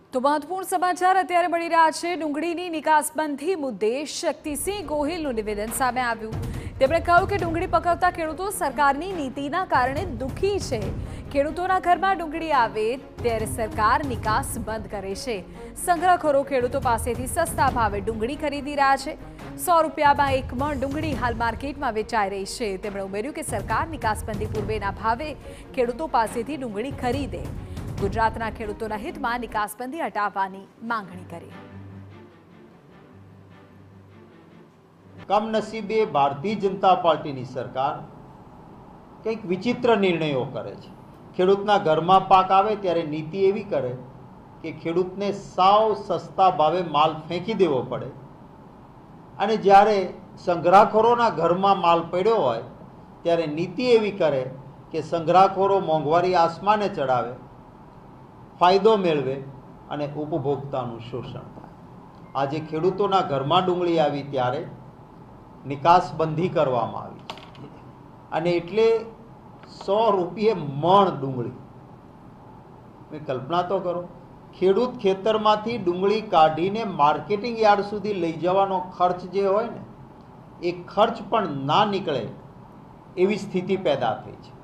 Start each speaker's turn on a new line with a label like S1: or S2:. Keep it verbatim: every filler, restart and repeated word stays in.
S1: તો મહત્વપૂર્ણ સમાચાર અત્યારે મળી રહ્યા છે। ડુંગળીની નિકાસબંધી મુદ્દે શક્તિસિંહ ગોહિલનું નિવેદન સામે આવ્યું। તેમણે કહ્યું કે ડુંગળી પકવતા ખેડૂતો સરકારની નીતિના કારણે દુઃખી છે। ખેડૂતોના ઘરમાં ડુંગળી આવે ત્યારે સરકાર નિકાસ બંધ કરે છે। સંગ્રહખોરો ખેડૂતો પાસેથી સસ્તા ભાવે ડુંગળી ખરીદી રહ્યા છે। સો રૂપિયામાં એક મણ ડુંગળી હાલ માર્કેટમાં વેચાઈ રહી છે। તેમણે ઉમેર્યું કે સરકાર નિકાસબંધી પૂર્વેના ભાવે ખેડૂતો પાસેથી ડુંગળી ખરીદે। ગુજરાતના ખેડૂતોના હિતમાં નિકાસબંધી હટાવવાની માંગણી કરી।
S2: કમનસીબે ભારતીય જનતા પાર્ટીની સરકાર કંઈક વિચિત્ર નિર્ણયો કરે છે। ખેડૂતના ઘરમાં પાક આવે ત્યારે નીતિ એવી કરે કે ખેડૂતને સાવ સસ્તા ભાવે માલ ફેંકી દેવો પડે, અને જ્યારે સંગ્રહખોરોના ઘરમાં માલ પડ્યો હોય ત્યારે નીતિ એવી કરે કે સંગ્રહખોરો મોંઘવારી આસમાને ચડાવે, ફાયદો મેળવે અને ઉપભોક્તાનું શોષણ થાય। આજે ખેડૂતોના ઘરમાં ડુંગળી આવી ત્યારે નિકાસબંધી કરવામાં આવી, અને એટલે સો રૂપિયે મણ ડુંગળી। મેં કલ્પના તો કરો, ખેડૂત ખેતરમાંથી ડુંગળી કાઢીને માર્કેટિંગ યાર્ડ સુધી લઈ જવાનો ખર્ચ જે હોય ને, એ ખર્ચ પણ ના નીકળે એવી સ્થિતિ પેદા થઈ છે।